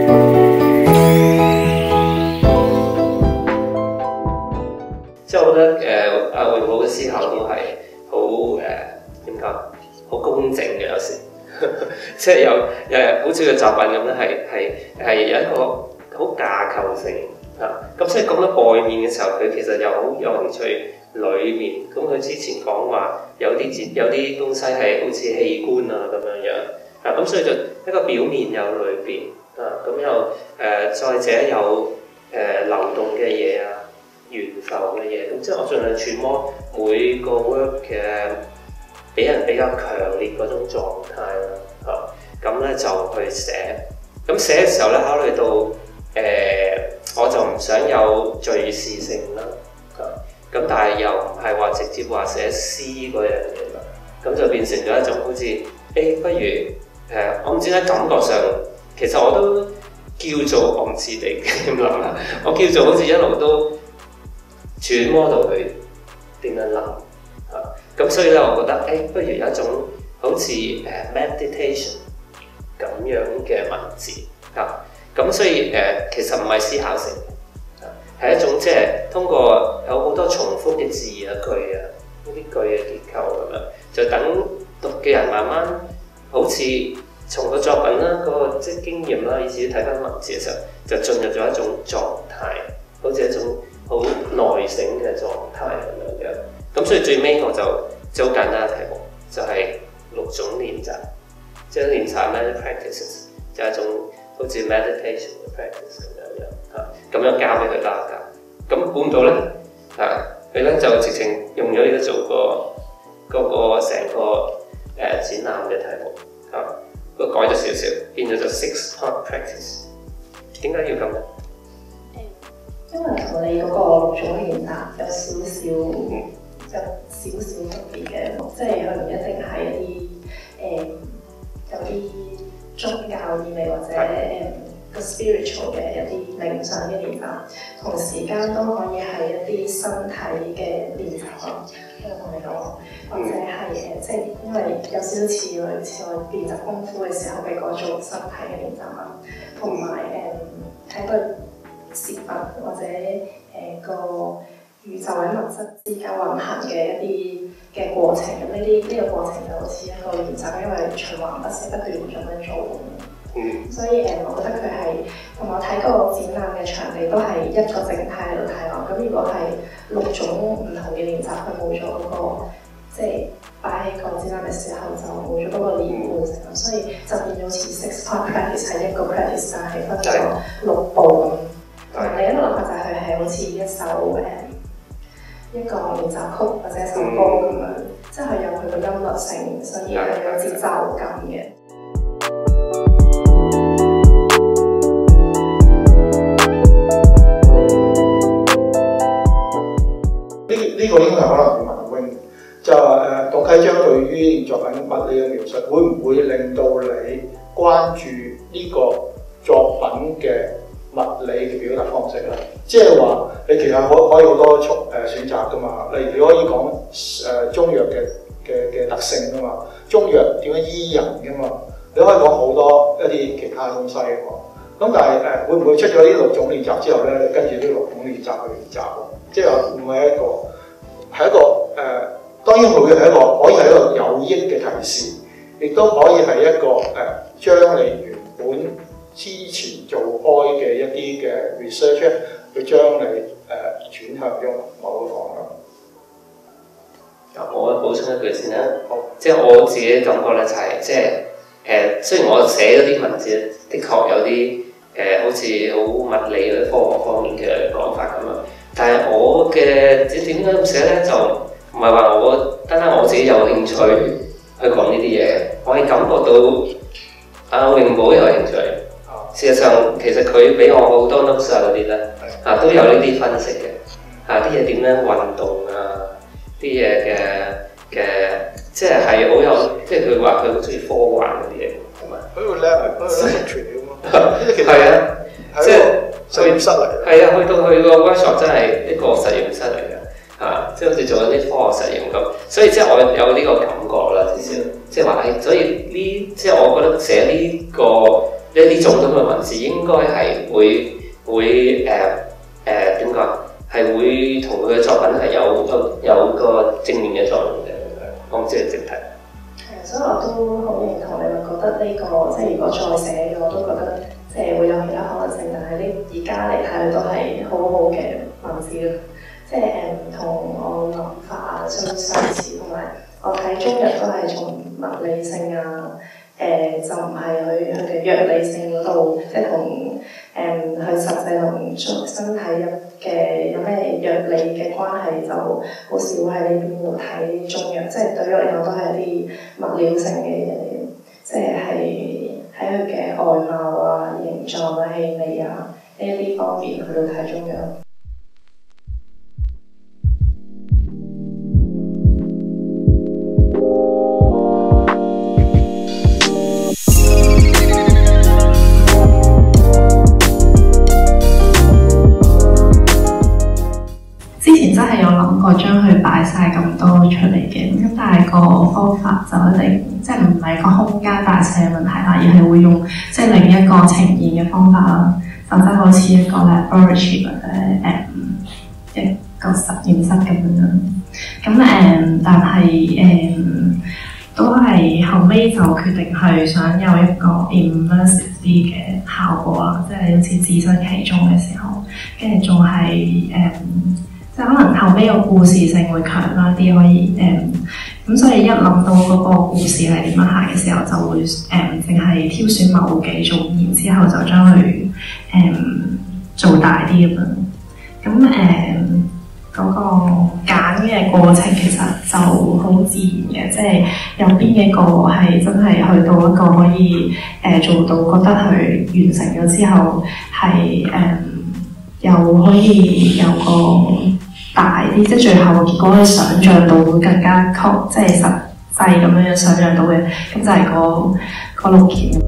即係我覺得阿榮寶嘅思考都係好點講，好公正嘅有時，即係有好似個作品咁咧，係有一個好架構性嚇。咁所以講到外面嘅時候，佢其實又好有興趣裏面。咁佢之前講話有啲東西係好似器官啊咁樣樣，咁所以就一個表面有裏邊咁又再者有流動嘅嘢啊。懸浮嘅嘢，咁即係我盡量揣摩每個 work 嘅俾人比較強烈嗰種狀態啦，咁咧就去寫。咁寫嘅時候咧，考慮到我就唔想有敘事性啦，咁但係又唔係話直接話寫詩嗰樣嘢啦，咁就變成咗一種好似不如我唔知咧，感覺上其實我都叫做我唔知你點諗啦，我叫做好似一路都揣摩到佢點樣諗咁所以咧，我覺得不如有一種好似meditation 咁樣嘅文字咁所以其實唔係思考性嘅，係一種即係通過有好多重複嘅字啊句啊呢啲句嘅結構咁樣，就等讀嘅人慢慢好似從個作品啦、嗰個即係經驗啦，以至睇翻文字嘅時候，就進入咗一種狀態，好似一種好內省嘅狀態咁樣。咁所以最尾我就好簡單嘅題目，就係6種練習，即係練習 meditation practices， 就係一種好似 meditation 嘅 practice 咁樣交俾佢啦。咁估唔到咧，佢咧就直情用咗呢個做個成個展覽嘅題目都改咗少少，變咗就 6-part practice。點解要咁咧？ 因為同你嗰個6種練習有少少特別嘅，即係佢唔一定係一啲有啲宗教意味或者個 spiritual 嘅一啲冥想嘅練習，同時間都可以係一啲身體嘅練習咯。我同你講，或者係即係因為有少少似類似我練習功夫嘅時候嘅嗰種身體嘅練習啦，同埋喺個事物或者個宇宙喺物質之間運行嘅一啲嘅過程，咁呢個過程就好似一個練習，因為循環不息不斷咁樣做。所以我覺得佢係同我睇個展覽嘅場地都係一個靜態喺度睇落。咁如果係6種唔同嘅練習，佢冇咗嗰個即係擺喺個展覽嘅時候就冇咗嗰個連貫性，所以就變咗好似 6-part practice 係一個 practice， 但係分咗6步咁。同埋另一個諗法就係佢係好似一個練習曲或者一首歌咁樣，即係佢有佢個音律性，所以係有節奏感嘅。 呢個應該係可能係文詠，就係董啟章對於作品物理嘅描述，會唔會令到你關注呢個作品嘅物理嘅表達方式咧？即係話你其實可以好多選擇㗎嘛，例如你可以講中藥嘅特性㗎嘛，中藥點樣醫人㗎嘛，你可以講好多一啲其他東西㗎嘛。咁但係會唔會出咗呢6種練習之後咧，跟住呢6種練習去練習？即係會唔會係一個當然會係一個可以係一個有益嘅提示，亦都可以係一個將你原本之前做開嘅一啲嘅 research 去將你轉向咗某個方向。 我補充一句先啦，即係我自己感覺咧就係即係雖然我寫嗰啲文字，的確有啲好似好物理或者科學方面嘅講法咁樣，但係我嘅點解咁寫咧，就唔係話我單單我自己有興趣去講呢啲嘢，我係感覺到阿榮寶有興趣。事實上，其實佢俾我好多 notes 嗰啲咧，都有呢啲分析嘅，啲嘢點樣運動啊，啲嘢嘅即係好有，即係佢話佢好中意科幻嗰啲嘢，係咪？ 佢個 laboratory 咁咯， 係啊，即係實驗室嚟。 係啊，去到佢個 workshop 真係一個實驗室嚟嘅，即係好似做緊啲科學實驗咁，所以即係我有呢個感覺啦，至少即係話所以呢，即係我覺得寫呢個一呢種咁嘅文字應該係會點講？係會同佢嘅作品係有個正面嘅作用嘅。我唔知係正題。 所以我都好認同你話覺得呢個即係如果再寫嘅，我都覺得即係會有其他可能性，但係呢而家嚟睇都係好好嘅文字咯。即係同我諗法啊相似，同埋我睇中日都係從物理性啊，就唔係佢嘅藥理性嗰度，即係同佢實際同身體嘅有咩藥理嘅關係，就好少喺呢邊度睇中藥。即係對於我嚟講都係一啲物料性嘅嘢嚟嘅，即係喺佢嘅外貌啊、形狀啊、氣味啊呢一啲方面去到睇中藥。 之前真係有諗過將佢擺晒咁多出嚟嘅，咁但係個方法就一定即係唔係個空間大細嘅問題啦，而係會用即係另一個呈現嘅方法啦，就真係好似一個 laboratory 或者一個實驗室咁樣。咁但係都係後尾就決定係想有一個 immersive 啲嘅效果啦，即係好似置身其中嘅時候，跟住仲係即係可能後尾個故事性會強啦啲，可以咁所以一諗到嗰個故事係點樣行嘅時候，就會淨係挑選某幾種，然之後就將佢做大啲咁樣。咁嗰個揀嘅過程其實就好自然嘅，即係有邊幾個係真係去到一個可以做到覺得佢完成咗之後係又可以有個大啲，即係最後嘅結果可以想像到會更加即係實際咁樣想像到嘅，咁就係個錄鍵。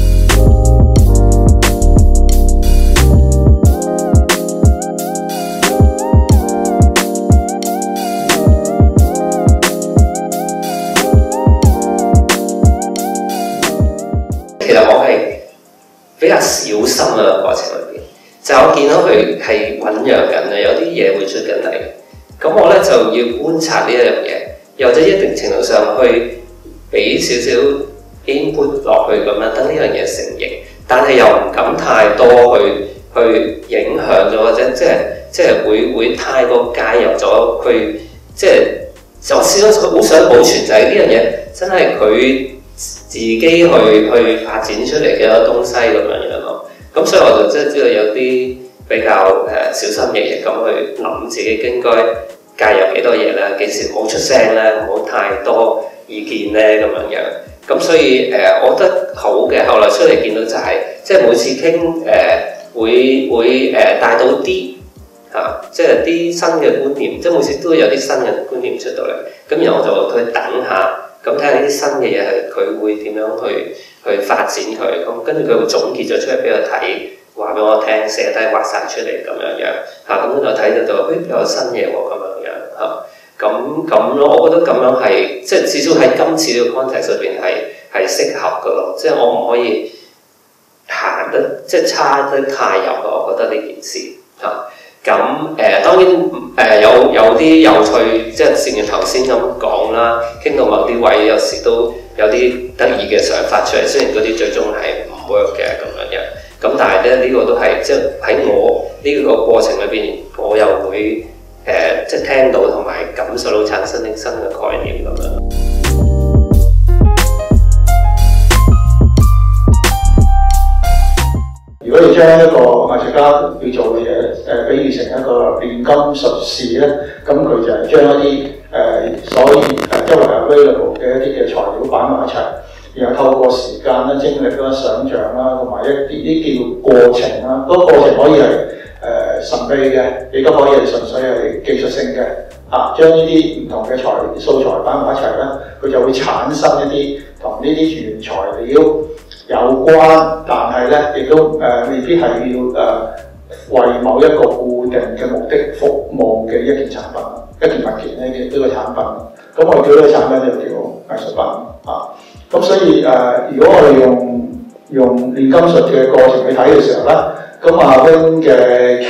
其實我係比較小心嘅過程裏邊，就我見到佢係醖釀緊嘅，有啲嘢會出緊嚟，咁我咧就要觀察呢一樣嘢，又或者一定程度上去俾少少 input 落去咁樣，等呢樣嘢成型，但係又唔敢太多去影響咗，或者即係會太過介入咗佢，即係我始終好想保存就係呢樣嘢真係佢自己去發展出嚟嘅一個東西咁樣咯。咁所以我就即係知道有啲比較小心翼翼咁去諗自己應該介入幾多嘢咧，幾時唔好出聲咧，唔好太多意見咧咁樣。咁所以我覺得好嘅，後來出嚟見到就係、即係每次傾會帶到啲嚇，即係啲新嘅觀念，即係每次都有啲新嘅觀念出到嚟。咁然後我就去等下。咁睇下呢啲新嘅嘢係佢會點樣去發展佢，咁跟住佢會總結咗出嚟俾我睇，話俾我聽，寫低畫晒出嚟咁樣嚇，咁我睇到就有新嘢喎咁樣嚇，咁咯，我覺得咁樣係即係至少喺今次呢個 context 裏邊係適合嘅咯，即係我唔可以行得即係差得太入咯，我覺得呢件事嚇。咁當然有啲有趣，即係正如頭先咁講啦，傾到某啲位，有時都有啲得意嘅想法出嚟。雖然嗰啲最終係唔 work 嘅咁樣，咁但係咧呢個都係即係喺我呢個過程裏邊，我又會即係聽到同埋感受到產生啲新嘅概念咁樣。 如果要將一個藝術家要做嘅嘢比喻成一個煉金術士咧，咁佢就係將一啲所以周圍 available 嘅一啲嘅材料擺埋一齊，然後透過時間啦、精力啦、想像啦，同埋啲叫過程啦。嗰個過程可以係神秘嘅，亦都可以係純粹係技術性嘅。將呢啲唔同嘅素材擺埋一齊咧，佢就會產生一啲同呢啲原材料有關，但係咧亦都未必係要為某一個固定嘅目的服務嘅一件產品、一件物件呢個產品。咁我哋叫呢個產品就叫藝術品咁所以如果我哋用用煉金術嘅過程去睇嘅時候咧，咁阿 Wing 嘅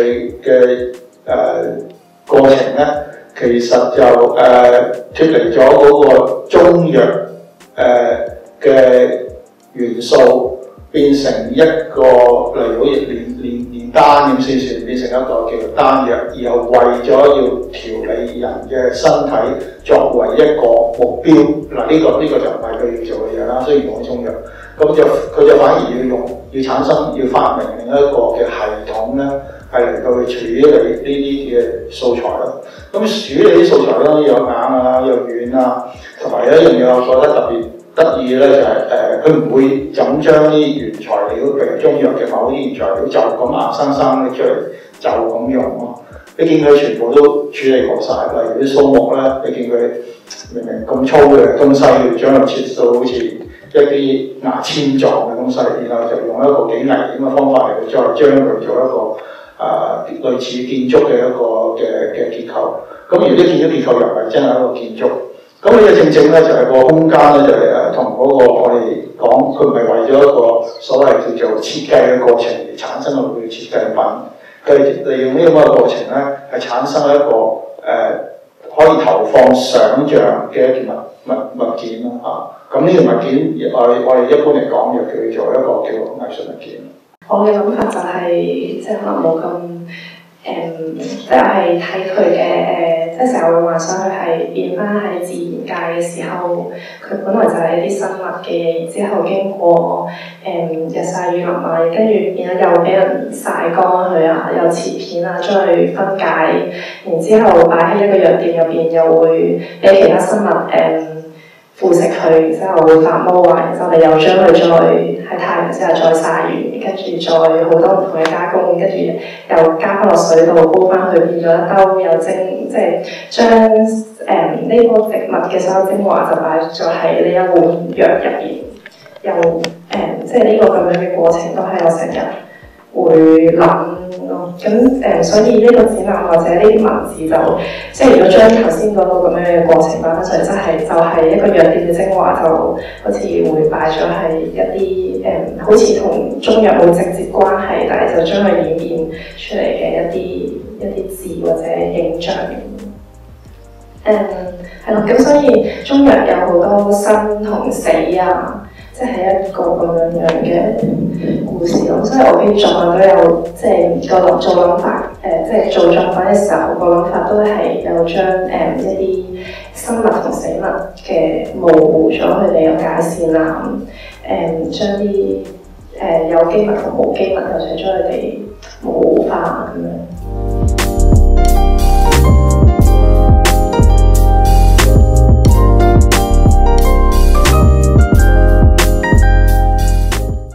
過程咧，其實就脫離咗嗰個中藥嘅元素，變成一個例如好似煉丹咁先算，變成一個叫做丹藥，然後為咗要調理人嘅身體作為一個目標。嗱，呢個就唔係佢要做嘅嘢啦，雖然講中藥，咁佢就反而要產生要發明另一個嘅系統咧，係嚟到去處理呢啲嘅素材咯。咁處理啲素材咧，又硬啊，又軟啊，同埋有一樣嘢我覺得特別得意咧，就係佢唔會就咁將啲原材料，譬如中藥嘅某啲原材料就咁硬生生拎出嚟就咁用咯。你見佢全部都處理過晒，例如啲蘇木咧，你見佢明明咁粗嘅東西，要將佢切到好似一啲牙籤狀嘅東西，然後就用一個幾危險嘅方法嚟再將佢做一個類似建築嘅一個嘅結構。咁而啲建築結構又唔係真係一個建築。咁呢個正正咧就係個空間咧，就係同嗰個我哋講，佢唔係為咗一個所謂叫做設計嘅過程而產生佢嘅設計品，佢利用呢個咁嘅過程咧，係產生一個可以投放想像嘅一件物件咯嚇。咁呢個物件我哋一般嚟講就叫做一個叫藝術物件。 我嘅諗法就係、即係可能冇咁即係睇佢嘅即係成日會幻想佢係變翻喺自然界嘅時候，佢本來就係一啲生物嘅嘢，然之後經過日曬雨淋啊，跟住變咗又俾人曬乾佢啊，又切片啊，將佢分解，然之後擺喺一個藥店入邊，又會俾其他生物腐蝕佢，之後會發毛啊，然之後你又將佢再喺太陽之下再曬完，跟住再好多唔同嘅加工，跟住又加翻落水度煲翻佢，變咗一兜又蒸，即係將呢個植物嘅所有精華就擺咗喺呢一碗藥入邊，又即係呢個咁樣嘅過程都係我成日會諗咯。咁所以呢個展覽或者呢啲文字就即係如果將頭先嗰個咁樣嘅過程擺翻上嚟，就係一個藥店嘅精華，就好似會擺咗係一啲好似同中藥冇直接關係，但係就將佢演變出嚟嘅一啲字或者影像。係咯，咁所以中藥有好多生同死啊，即係一個咁樣嘅故事咯。所以我啲作品都有即係個做諗法，即係做作品嘅時候個諗法都係有將一啲生物同死物嘅模糊咗佢哋嘅界線啊，將啲有機物同無機物又想將佢哋模糊化咁樣。